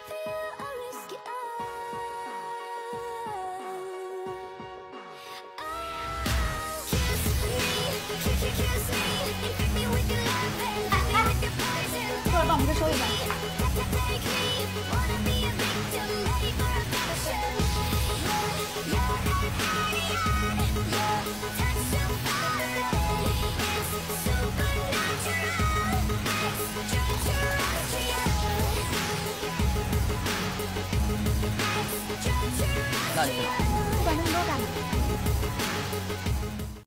过来帮我们这收一下。 那你